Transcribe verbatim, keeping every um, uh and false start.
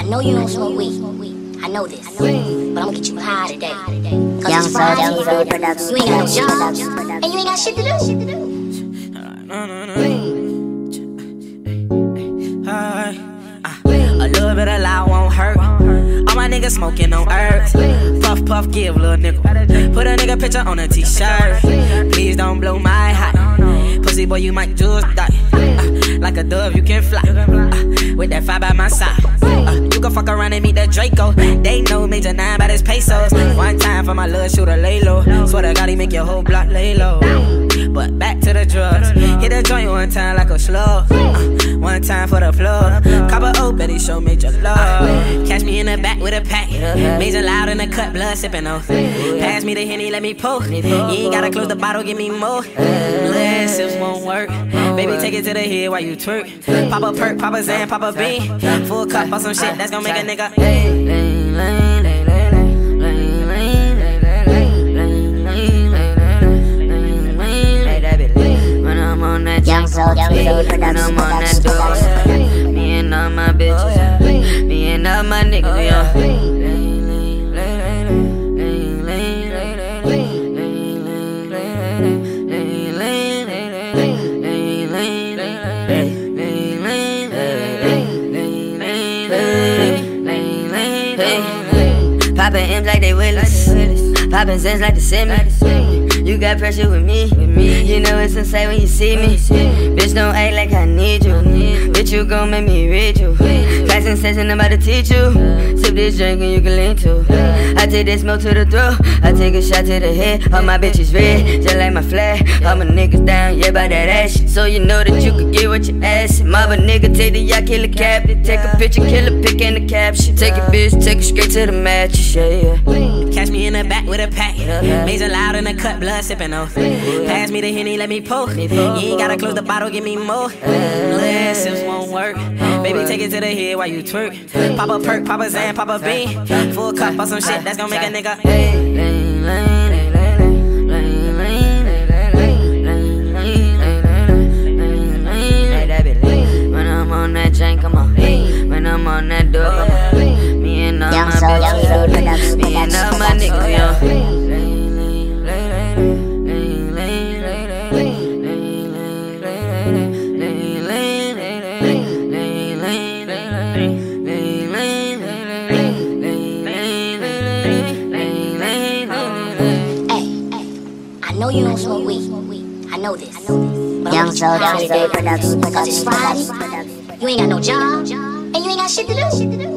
know you don't smoke weed. I know this, but I'ma get you high today. Cause Young it's Friday, Soul T V Productions. you ain't got no job, and you ain't got shit to do. A little bit of loud won't hurt. All my niggas smoking on earth. Puff, puff, give little nigga. Put a nigga picture on a t-shirt. Please don't blow my high. Pussy boy, you might just die. Uh, like a dove, you can fly. Uh, with that fire by my side. Uh, you can fuck around and meet the Draco. They know Major Nine by his pesos. One time for my little shooter, lay low. Swear to God, he make your whole block lay low. But back to the drugs. Hit a joint one time like a slug. Uh, one time for the plug. Copper O, Betty show major love. Catch me in the back with a pack. Major loud in the cut, blood sipping off. Pass me the Henny, let me pull. You ain't gotta close the bottle, give me more. Blood sips won't work. Baby, take it to the head while you twerk. Pop a perk, pop a Zan, pop a bean. Full cup on some shit that's gonna make a nigga. Young Soul T V Productions. Me and all my bitches, me and all my niggas, yeah. Poppin' M's like they Willis, poppin' Zens like the Simmons. You got pressure with me, you know it's insane when you see me. Bitch, don't act like I need you. Bitch, you gon' make me read you. Class and session, I'm about to teach you. Sip this drink and you can lean to. I take that smoke to the throat, I take a shot to the head. All my bitches red, just like my flag. All my niggas down, yeah, by that ash. So you know that you could get what you ask. Mob a nigga, take the yacht, kill a captain. Take a picture, kill a pic in the caption. Take a bitch, take it straight to the mattress, yeah, yeah. Catch me in the back with a pack. Major loud in the cut, blood sipping off. Pass me the Henny, let me pull. You ain't gotta close the bottle, give me more. Blood sips won't work. Baby, take it to the head while you twerk. Pop a perk, pop a Zan, pop a bean. Full cup on some shit that's gonna make a nigga. When I'm on that jank, come on. When I'm on that door, come on. Me and all Young my Soul T V bitches, Productions. me and all my niggas, yeah. I know you don't smoke weed. I know this, but Young I'ma get you Soul high T V today. Productions. Cause it's Friday, you ain't got no job, and you ain't got shit to do.